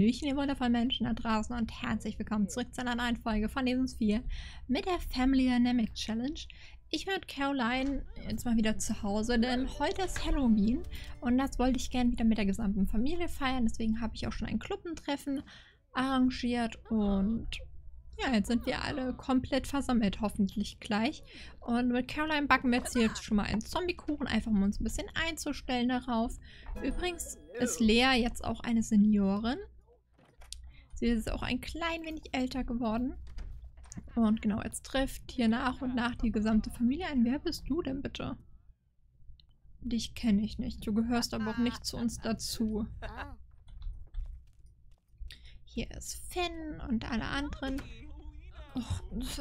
Hallöchen, ihr wundervollen Menschen da draußen und herzlich willkommen zurück zu einer neuen Folge von Sims 4 mit der Family Dynamic Challenge. Ich bin mit Caroline jetzt mal wieder zu Hause, denn heute ist Halloween und das wollte ich gerne wieder mit der gesamten Familie feiern. Deswegen habe ich auch schon ein Kluppentreffen arrangiert und ja, jetzt sind wir alle komplett versammelt, hoffentlich gleich. Und mit Caroline backen wir jetzt schon mal einen Zombiekuchen, einfach um uns ein bisschen einzustellen darauf. Übrigens ist Lea jetzt auch eine Seniorin. Sie ist auch ein klein wenig älter geworden. Und genau, jetzt trifft hier nach und nach die gesamte Familie ein. Wer bist du denn bitte? Dich kenne ich nicht. Du gehörst aber auch nicht zu uns dazu. Hier ist Finn und alle anderen. Och,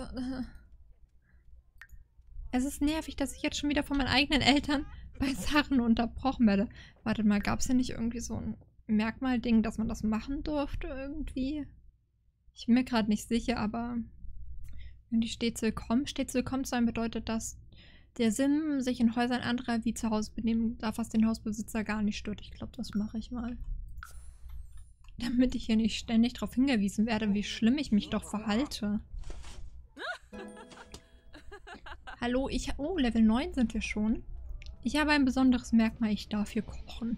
es ist nervig, dass ich jetzt schon wieder von meinen eigenen Eltern bei Sachen unterbrochen werde. Wartet mal, gab es hier nicht irgendwie so ein Merkmal-Ding, dass man das machen durfte irgendwie? Ich bin mir gerade nicht sicher, aber irgendwie stets willkommen. Stets willkommen sein bedeutet, dass der Sim sich in Häusern anderer wie zu Hause benehmen darf, was den Hausbesitzer gar nicht stört. Ich glaube, das mache ich mal. Damit ich hier nicht ständig darauf hingewiesen werde, wie schlimm ich mich doch verhalte. Hallo, oh, Level 9 sind wir schon. Ich habe ein besonderes Merkmal, ich darf hier kochen.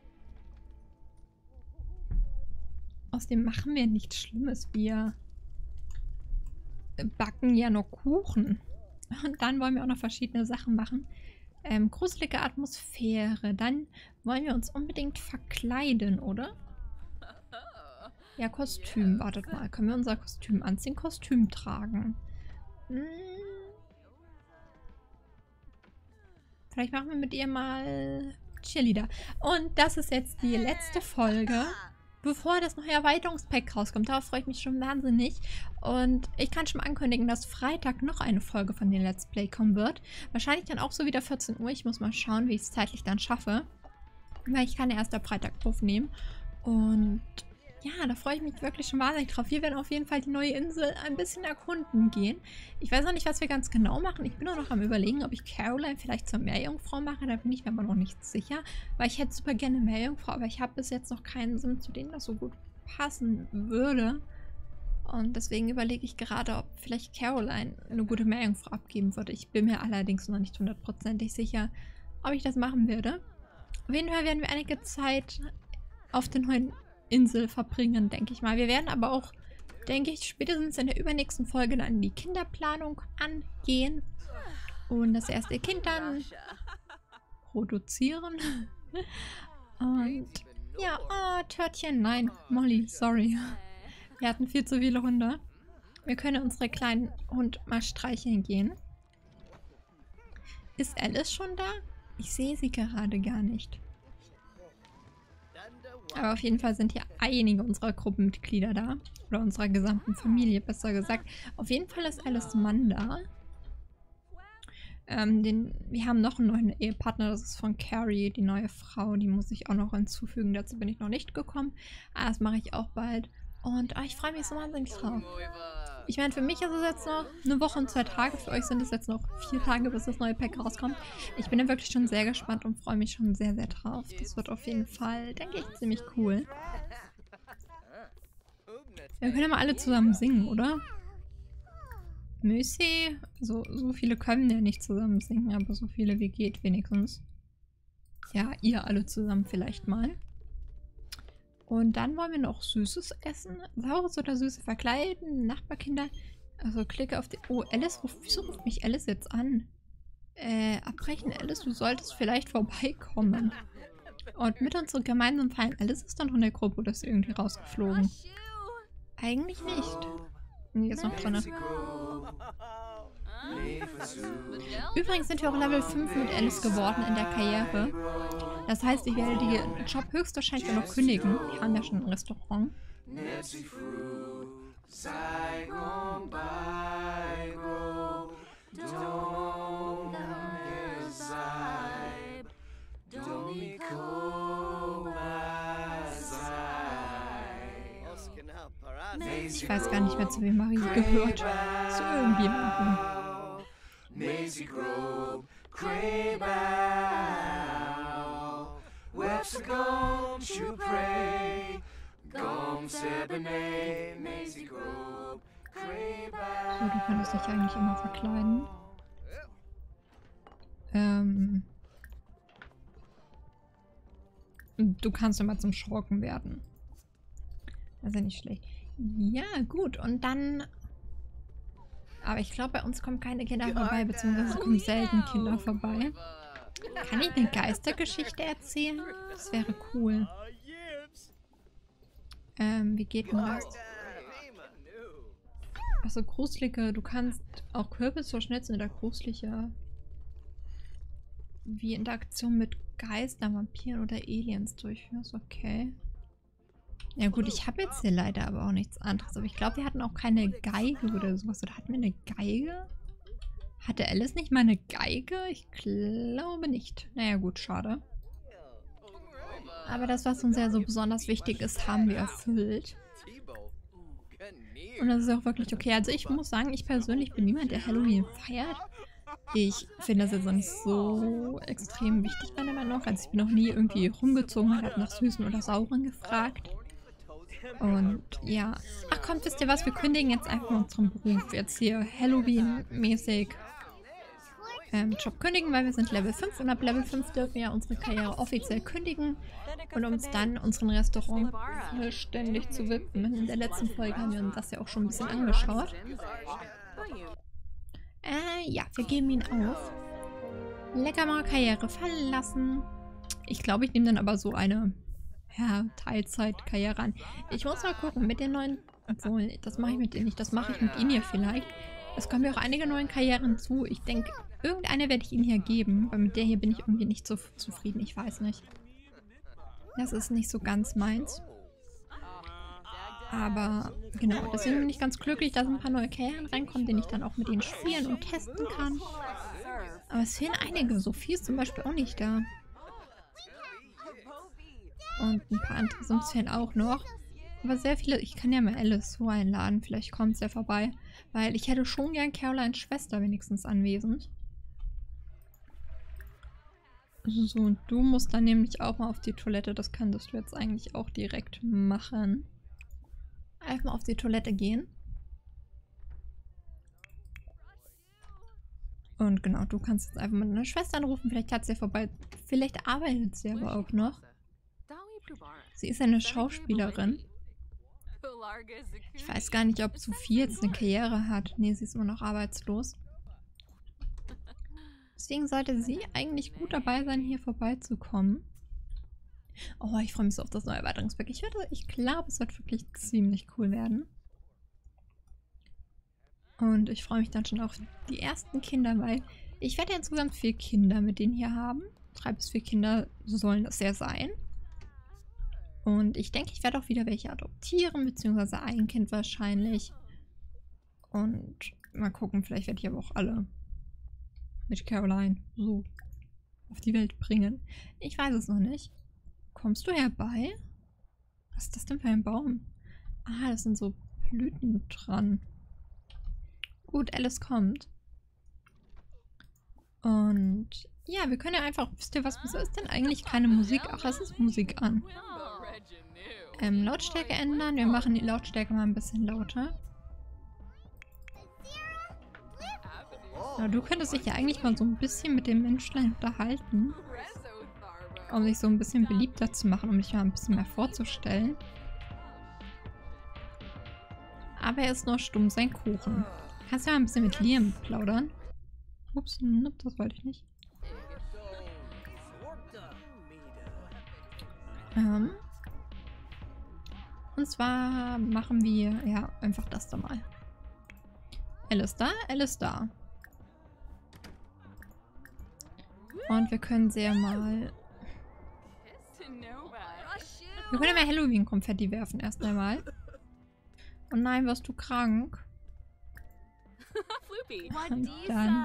Außerdem machen wir nichts Schlimmes, wir backen ja nur Kuchen. Und dann wollen wir auch noch verschiedene Sachen machen. Gruselige Atmosphäre. Dann wollen wir uns unbedingt verkleiden, oder? Ja, Kostüm. Wartet mal. Können wir unser Kostüm anziehen? Kostüm tragen. Vielleicht machen wir mit ihr mal Cheerleader. Und das ist jetzt die letzte Folge, bevor das neue Erweiterungspack rauskommt. Darauf freue ich mich schon wahnsinnig. Und ich kann schon mal ankündigen, dass Freitag noch eine Folge von den Let's Play kommen wird. Wahrscheinlich dann auch so wieder 14 Uhr. Ich muss mal schauen, wie ich es zeitlich dann schaffe. Weil ich kann ja erst am Freitag aufnehmen. Und ja, da freue ich mich wirklich schon wahnsinnig drauf. Wir werden auf jeden Fall die neue Insel ein bisschen erkunden gehen. Ich weiß noch nicht, was wir ganz genau machen. Ich bin auch noch am Überlegen, ob ich Caroline vielleicht zur Meerjungfrau mache. Da bin ich mir aber noch nicht sicher. Weil ich hätte super gerne Meerjungfrau, aber ich habe bis jetzt noch keinen Sim, zu dem das so gut passen würde. Und deswegen überlege ich gerade, ob vielleicht Caroline eine gute Meerjungfrau abgeben würde. Ich bin mir allerdings noch nicht hundertprozentig sicher, ob ich das machen werde. Auf jeden Fall werden wir einige Zeit auf der neuen Insel verbringen, denke ich mal. Wir werden aber auch, denke ich, spätestens in der übernächsten Folge dann die Kinderplanung angehen und das erste Kind dann produzieren. Und ja, oh, Törtchen, nein, Molly, sorry. Wir hatten viel zu viele Hunde. Wir können unsere kleinen Hund mal streicheln gehen. Ist Alice schon da? Ich sehe sie gerade gar nicht. Aber auf jeden Fall sind hier einige unserer Gruppenmitglieder da. Oder unserer gesamten Familie, besser gesagt. Auf jeden Fall ist Alice Mann da. Wir haben noch einen neuen Ehepartner, das ist von Carrie, die neue Frau. Die muss ich auch noch hinzufügen, dazu bin ich noch nicht gekommen. Aber das mache ich auch bald. Und ich freue mich so wahnsinnig drauf. Ich meine, für mich ist es jetzt noch eine Woche und 2 Tage. Für euch sind es jetzt noch 4 Tage, bis das neue Pack rauskommt. Ich bin da wirklich schon sehr gespannt und freue mich schon sehr, sehr drauf. Das wird auf jeden Fall, denke ich, ziemlich cool. Wir können ja mal alle zusammen singen, oder? Mösi? So viele können ja nicht zusammen singen, aber so viele wie geht wenigstens. Ja, ihr alle zusammen vielleicht mal. Und dann wollen wir noch Süßes essen. Saures oder Süße verkleiden. Nachbarkinder. Also klicke auf die... Oh, Alice wieso ruft mich Alice jetzt an? Abbrechen, Alice, du solltest vielleicht vorbeikommen. Und mit uns so gemeinsam feiern. Alice ist dann noch in der Gruppe oder ist irgendwie rausgeflogen? Eigentlich nicht. Die ist noch drin. Übrigens sind wir auch Level 5 mit Alice geworden in der Karriere. Das heißt, ich werde den Job höchstwahrscheinlich noch kündigen. Wir haben ja schon ein Restaurant. Ich weiß gar nicht mehr, zu wem Marie gehört. Zu irgendjemandem. Webster gone to pray, gone So, du könntest dich eigentlich immer verkleiden. Du kannst immer zum Schurken werden. Das ist ja nicht schlecht. Ja, gut. Und dann... Aber ich glaube, bei uns kommen keine Kinder vorbei, beziehungsweise kommen selten Kinder vorbei. Kann ich eine Geistergeschichte erzählen? Das wäre cool. Wie geht denn das? Achso, gruselige... Du kannst auch Kürbis verschnitzen oder gruselige... Wie Interaktion mit Geistern, Vampiren oder Aliens durchführen. Okay. Ja gut, ich habe jetzt hier leider aber auch nichts anderes. Aber ich glaube, wir hatten auch keine Geige oder sowas. Oder hatten wir eine Geige? Hatte Alice nicht mal eine Geige? Ich glaube nicht. Naja gut, schade. Aber das, was uns ja so besonders wichtig ist, haben wir erfüllt. Und das ist auch wirklich okay. Also ich muss sagen, ich persönlich bin niemand, der Halloween feiert. Ich finde das jetzt noch nicht so extrem wichtig, meiner Meinung nach. Also ich bin noch nie irgendwie rumgezogen und habe nach Süßen oder Sauren gefragt. Und ja. Ach komm, wisst ihr was? Wir kündigen jetzt einfach unseren Beruf jetzt hier Halloween-mäßig Job kündigen, weil wir sind Level 5 und ab Level 5 dürfen wir unsere Karriere offiziell kündigen und uns dann unseren Restaurant vollständig zu widmen. In der letzten Folge haben wir uns das ja auch schon ein bisschen angeschaut. Ja, wir geben ihn auf. Lecker mal Karriere verlassen. Ich glaube, ich nehme dann aber so eine Teilzeit-Karriere an. Ich muss mal gucken, mit den neuen... Obwohl, das mache ich mit ihr nicht. Das mache ich mit ihm hier vielleicht. Es kommen ja auch einige neue Karrieren zu. Ich denke, irgendeine werde ich Ihnen hier geben. Weil mit der hier bin ich irgendwie nicht so zufrieden. Ich weiß nicht. Das ist nicht so ganz meins. Aber genau, deswegen bin ich ganz glücklich, dass ein paar neue Karrieren reinkommen, den ich dann auch mit ihnen spielen und testen kann. Aber es fehlen einige. Sophie ist zum Beispiel auch nicht da. Und ein paar andere sind fehlen auch noch. Aber sehr viele, ich kann ja mal Alice so einladen, vielleicht kommt sie ja vorbei. Weil ich hätte schon gern Carolines Schwester wenigstens anwesend. So, und du musst dann nämlich auch mal auf die Toilette. Das könntest du jetzt eigentlich auch direkt machen. Einfach mal auf die Toilette gehen. Und genau, du kannst jetzt einfach mal deine Schwester anrufen. Vielleicht hat sie ja vorbei. Vielleicht arbeitet sie aber auch noch. Sie ist eine Schauspielerin. Ich weiß gar nicht, ob Sophie jetzt eine Karriere hat. Nee, sie ist immer noch arbeitslos. Deswegen sollte sie eigentlich gut dabei sein, hier vorbeizukommen. Oh, ich freue mich so auf das neue Erweiterungspack. Ich glaube, es wird wirklich ziemlich cool werden. Und ich freue mich dann schon auf die ersten Kinder, weil ich werde ja insgesamt 4 Kinder mit denen hier haben. 3 bis 4 Kinder sollen das ja sein. Und ich denke, ich werde auch wieder welche adoptieren, beziehungsweise ein Kind wahrscheinlich. Und mal gucken, vielleicht werde ich aber auch alle mit Caroline so auf die Welt bringen. Ich weiß es noch nicht. Kommst du herbei? Was ist das denn für ein Baum? Ah, das sind so Blüten dran. Gut, Alice kommt. Und ja, wir können ja einfach... Wisst ihr was? Wieso ist denn eigentlich keine Musik? Ach, es ist Musik an. Lautstärke ändern. Wir machen die Lautstärke mal ein bisschen lauter. Ja, du könntest dich ja eigentlich mal so ein bisschen mit dem Menschlein unterhalten. Um sich so ein bisschen beliebter zu machen, um dich mal ein bisschen mehr vorzustellen. Aber er ist noch stumm, sein Kuchen. Kannst ja mal ein bisschen mit Liam plaudern. Ups, das wollte ich nicht. Und zwar machen wir, ja, einfach das da mal. Alice da, Alice da. Und wir können sie ja mal... Wir können ja mal Halloween-Konfetti werfen erst einmal. Oh nein, warst du krank? Und dann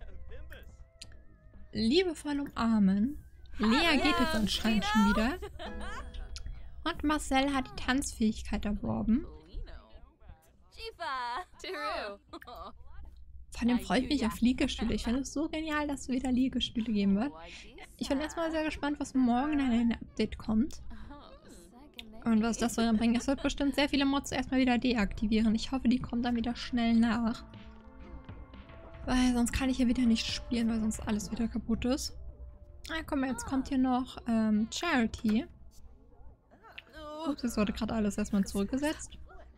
liebevoll umarmen. Lea geht jetzt anscheinend schon wieder. Und Marcel hat die Tanzfähigkeit erworben. Von dem freue ich mich auf Liegestühle. Ich finde es so genial, dass es wieder Liegestühle geben wird. Ich bin erstmal sehr gespannt, was morgen in ein Update kommt. Und was das soll dann bringen? Es wird bestimmt sehr viele Mods erstmal wieder deaktivieren. Ich hoffe, die kommen dann wieder schnell nach. Weil sonst kann ich ja wieder nicht spielen, weil sonst alles wieder kaputt ist. Ah, guck mal, jetzt kommt hier noch Charity. Ups, jetzt wurde gerade alles erstmal zurückgesetzt.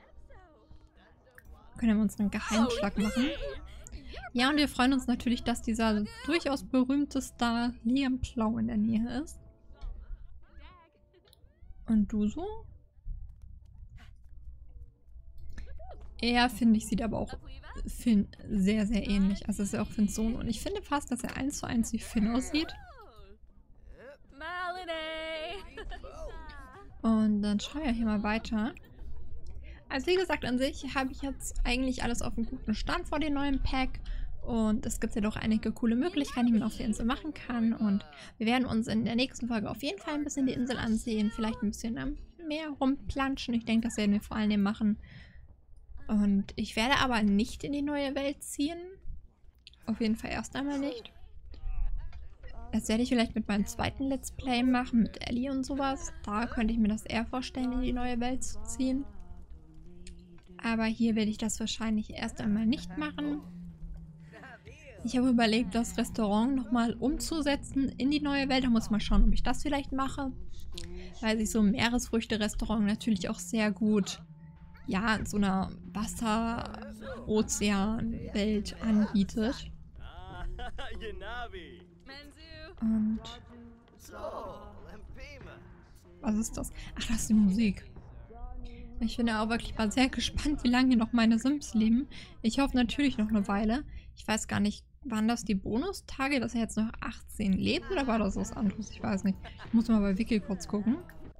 Können wir unseren Geheimschlag machen. Ja, und wir freuen uns natürlich, dass dieser durchaus berühmte Star Liam Plow in der Nähe ist. Und du so? Er, finde ich, sieht aber auch Finn sehr, sehr ähnlich. Also ist er auch Finns Sohn. Und ich finde fast, dass er 1:1 wie Finn aussieht. Und dann schauen wir hier mal weiter. Also wie gesagt, an sich habe ich jetzt eigentlich alles auf einem guten Stand vor dem neuen Pack. Und es gibt ja doch einige coole Möglichkeiten, die man auf der Insel machen kann. Und wir werden uns in der nächsten Folge auf jeden Fall ein bisschen die Insel ansehen. Vielleicht ein bisschen am Meer rumplanschen. Ich denke, das werden wir vor allem machen. Und ich werde aber nicht in die neue Welt ziehen. Auf jeden Fall erst einmal nicht. Das werde ich vielleicht mit meinem zweiten Let's Play machen, mit Ellie und sowas. Da könnte ich mir das eher vorstellen, in die neue Welt zu ziehen. Aber hier werde ich das wahrscheinlich erst einmal nicht machen. Ich habe überlegt, das Restaurant nochmal umzusetzen in die neue Welt. Da muss ich mal schauen, ob ich das vielleicht mache. Weil sich so ein Meeresfrüchte-Restaurant natürlich auch sehr gut, ja, in so einer Wasser-Ozean-Welt anbietet. Und was ist das? Ach, das ist die Musik. Ich bin ja auch wirklich mal sehr gespannt, wie lange noch meine Sims leben. Ich hoffe natürlich noch eine Weile. Ich weiß gar nicht, waren das die Bonustage, dass er jetzt noch 18 lebt, oder war das was anderes? Ich weiß nicht. Ich muss mal bei Wiki kurz gucken.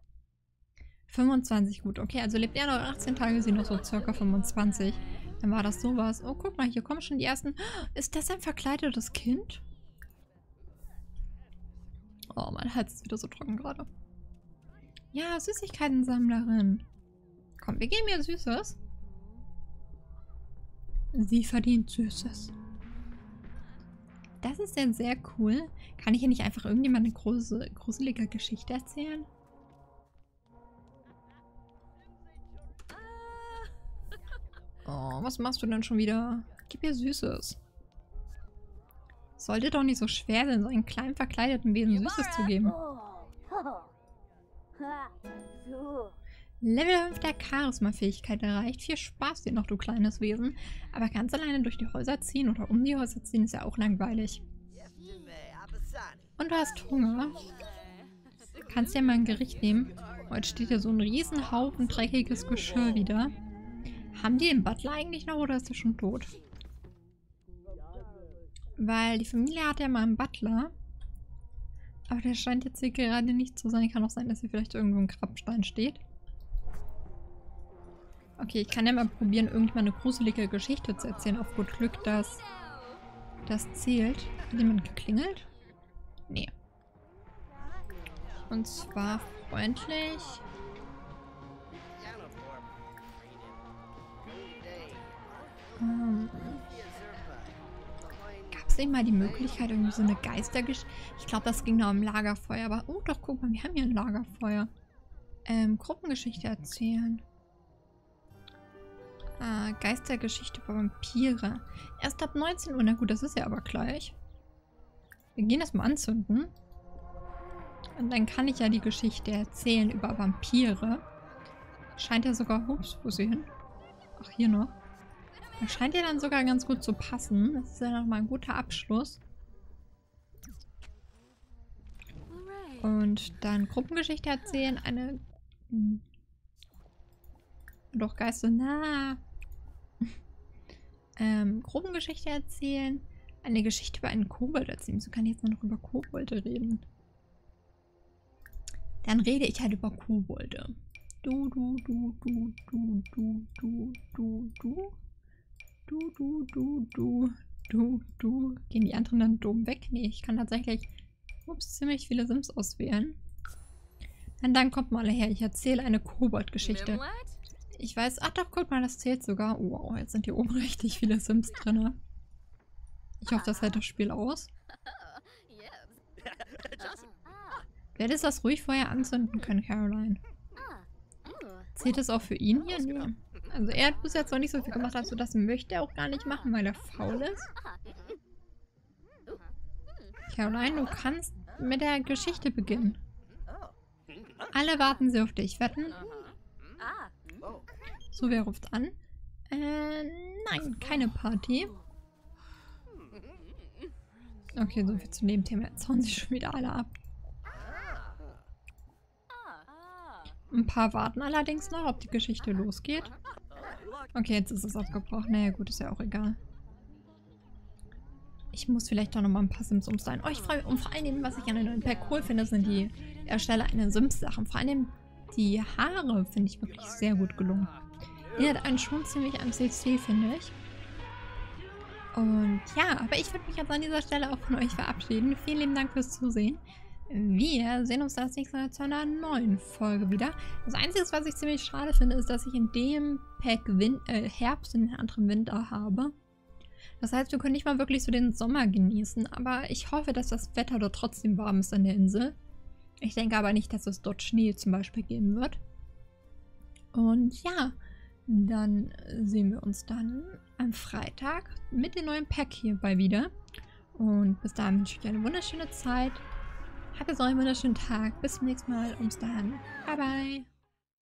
25, gut. Okay, also lebt er noch 18 Tage, sie noch so circa 25. Dann war das sowas. Oh, guck mal, hier kommen schon die ersten. Ist das ein verkleidetes Kind? Oh, mein Hals ist wieder so trocken gerade. Ja, Süßigkeitensammlerin. Komm, wir geben ihr Süßes. Sie verdient Süßes. Das ist ja sehr cool. Kann ich hier nicht einfach irgendjemand eine gruselige Geschichte erzählen? Oh, was machst du denn schon wieder? Gib ihr Süßes. Sollte doch nicht so schwer sein, so einen kleinen verkleideten Wesen Süßes zu geben. Level 5 der Charisma-Fähigkeit erreicht. Viel Spaß dir noch, du kleines Wesen. Aber ganz alleine durch die Häuser ziehen oder um die Häuser ziehen ist ja auch langweilig. Und du hast Hunger. Kannst ja mal ein Gericht nehmen. Heute steht hier so ein Riesenhaufen dreckiges Geschirr wieder. Haben die den Butler eigentlich noch oder ist der schon tot? Weil die Familie hat ja mal einen Butler. Aber der scheint jetzt hier gerade nicht zu sein. Kann auch sein, dass hier vielleicht irgendwo ein Grabstein steht. Okay, ich kann ja mal probieren, irgendwann eine gruselige Geschichte zu erzählen. Auf gut Glück, dass das zählt. Hat jemand geklingelt? Nee. Und zwar freundlich. Gab es nicht mal die Möglichkeit, irgendwie so eine Geistergeschichte? Ich glaube, das ging noch um Lagerfeuer. Aber, oh doch, guck mal, wir haben hier ein Lagerfeuer. Gruppengeschichte erzählen. Geistergeschichte über Vampire. Erst ab 19 Uhr. Na gut, das ist ja aber gleich. Wir gehen das mal anzünden. Und dann kann ich ja die Geschichte erzählen über Vampire. Scheint ja sogar... Ups, wo ist sie hin? Ach, hier noch. Das scheint ja dann sogar ganz gut zu passen. Das ist ja nochmal ein guter Abschluss. Und dann Gruppengeschichte erzählen. Eine... Doch, Geister... Na... Gruppengeschichte erzählen. Eine Geschichte über einen Kobold erzählen. So kann ich jetzt nur noch über Kobolde reden. Dann rede ich halt über Kobolde. Du. Gehen die anderen dann dumm weg? Nee, ich kann tatsächlich ziemlich viele Sims auswählen. Und dann kommt mal her, ich erzähle eine Kobold-Geschichte. Ich weiß, ach doch, guck mal, das zählt sogar. Oh, wow, jetzt sind hier oben richtig viele Sims drin. Ich hoffe, das hält das Spiel aus. Du hättest das ruhig vorher anzünden können, Caroline. Zählt das auch für ihn hier? Nee. Also er hat bis jetzt noch nicht so viel gemacht, also das möchte er auch gar nicht machen, weil er faul ist. Caroline, du kannst mit der Geschichte beginnen. Alle warten sie auf dich. Wetten? So, wer ruft an? Nein, keine Party. Okay, so viel zu dem Thema. Jetzt hauen sie schon wieder alle ab. Ein paar warten allerdings noch, ob die Geschichte losgeht. Okay, jetzt ist es aufgebrochen. Naja, gut, ist ja auch egal. Ich muss vielleicht doch nochmal ein paar Sims umstylen. Oh, ich freue mich. Und vor allem, was ich an den neuen Pack cool finde, sind die Ersteller Sims-Sachen. Vor allem die Haare finde ich wirklich sehr gut gelungen. Die hat einen schon ziemlich am CC, finde ich. Und ja, aber ich würde mich jetzt an dieser Stelle auch von euch verabschieden. Vielen lieben Dank fürs Zusehen. Wir sehen uns das nächste Mal zu einer neuen Folge wieder. Das Einzige, was ich ziemlich schade finde, ist, dass ich in dem Pack Herbst und den anderen Winter habe. Das heißt, wir können nicht mal wirklich so den Sommer genießen. Aber ich hoffe, dass das Wetter dort trotzdem warm ist an der Insel. Ich denke aber nicht, dass es dort Schnee zum Beispiel geben wird. Und ja, dann sehen wir uns dann am Freitag mit dem neuen Pack hierbei wieder. Und bis dahin wünsche ich euch eine wunderschöne Zeit. Habt jetzt noch einen wunderschönen Tag. Bis zum nächsten Mal und bis dahin. Bye, bye.